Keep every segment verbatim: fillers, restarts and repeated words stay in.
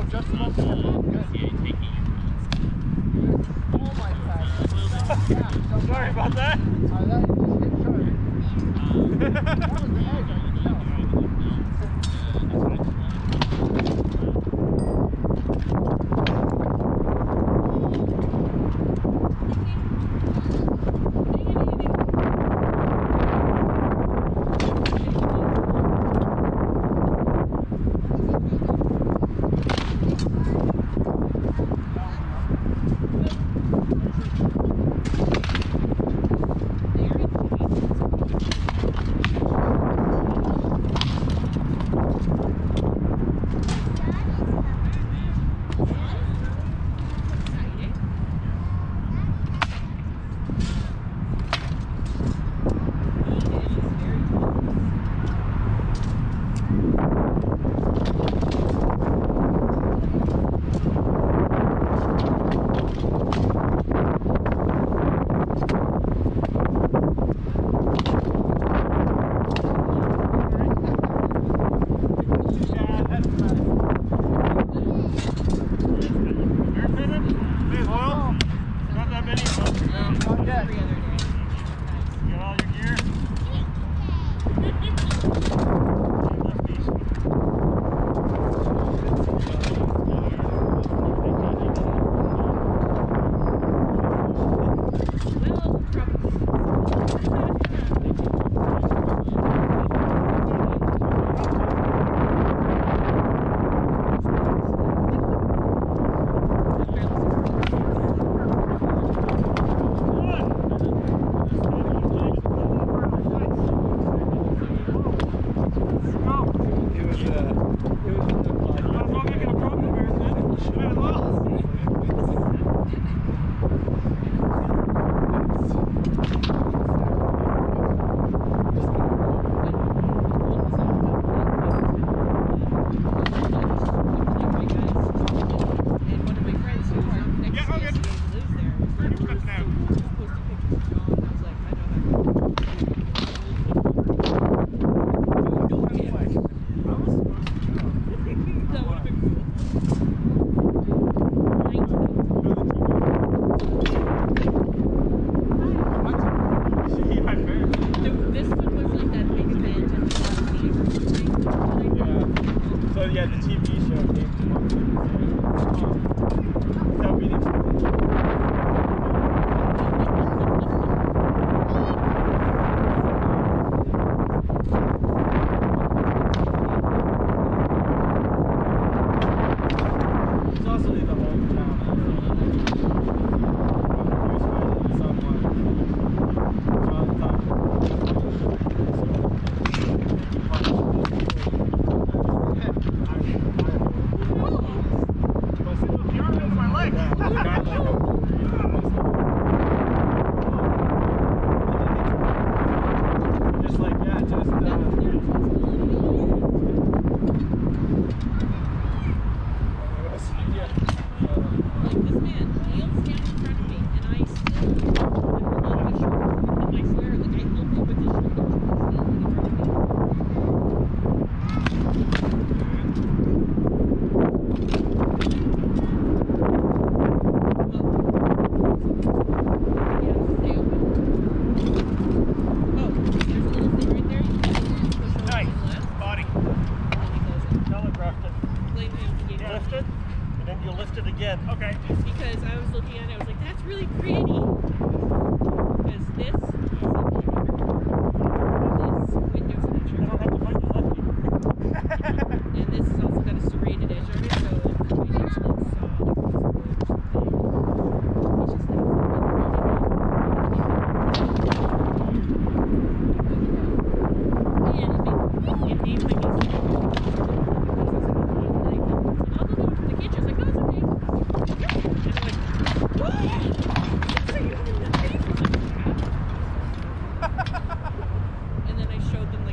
Oh, just about there. Good. Oh my God. Yeah, so sorry about that. Uh, that just hit short. That was the edge, I can tell. And then I showed them like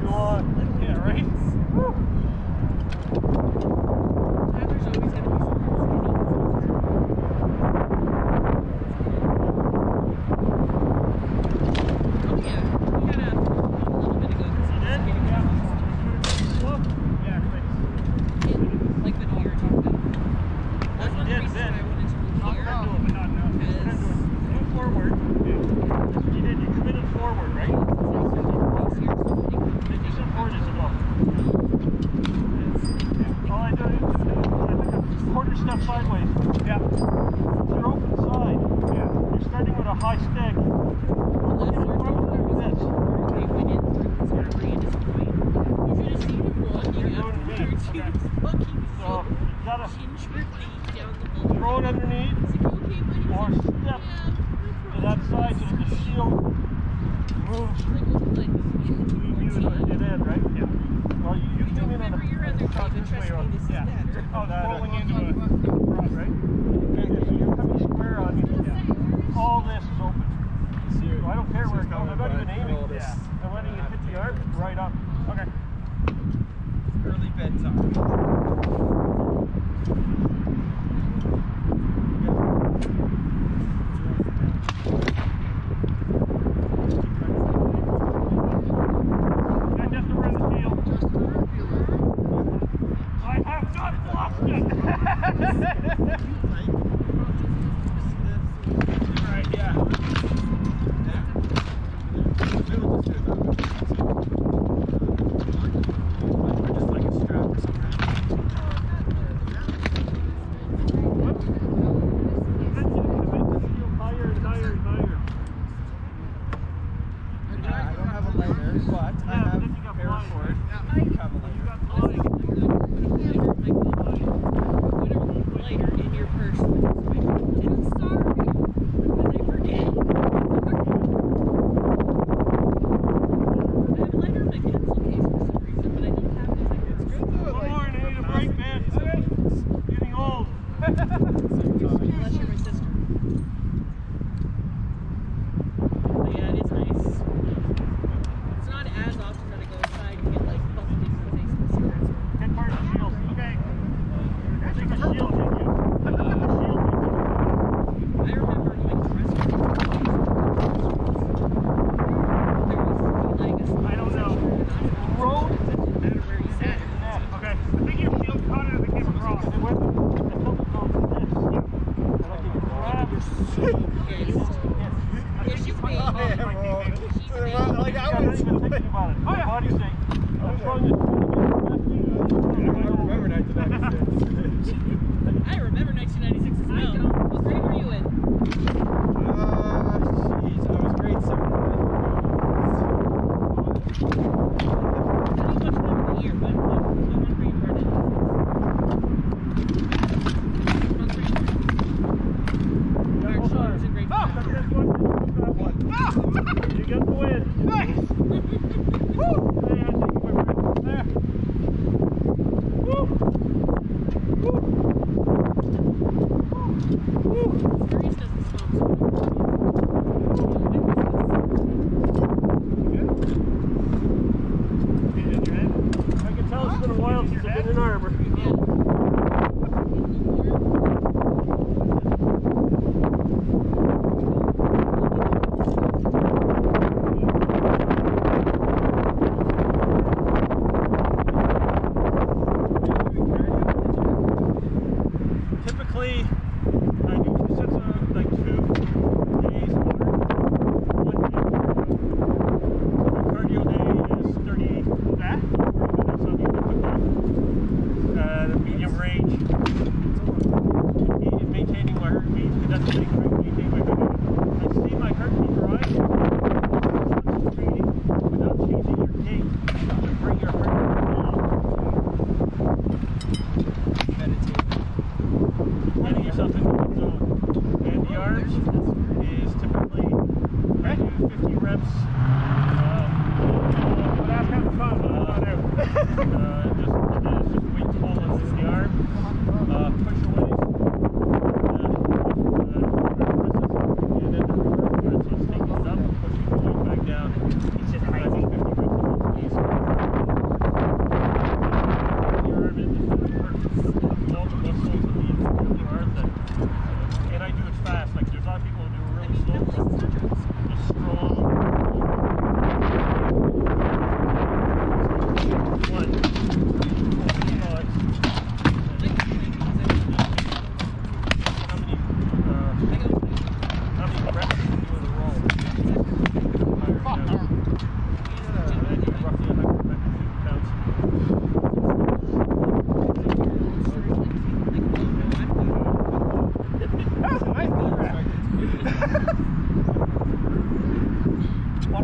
too long. Yeah, right? Woo. Tyler's always going to be skinny. Oh yeah, we had a, a little bit ago. You did? Yeah. Yeah, thanks. Like the New Year talk about. That's one of the reasons why I wanted to move here. I'll do it, but not now. Because move forward. Yeah. That's what you did. You committed forward, right? Did you support us at all? All I do is I think a quarter step sideways. Yeah. Your open side. Yeah. You're starting with a high stick. This. They went in through his memory and his point. You should have seen him walking afterwards. He was fucking So you gotta gingerly down the boulder. throw it underneath. Or step to that side so that the shield moves. You it in, right? Yeah. Well, you, you came in on the your other oh, this way. This yeah. is better. Oh, that rolling into a cross, right? And so you're coming square on you. Yeah. All this is open. So I don't care where it goes. I'm not even aiming. Yeah. I'm letting you hit the arm right up. Okay. Early bedtime. I can tell it's been a while since I've been in armor.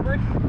Cameron.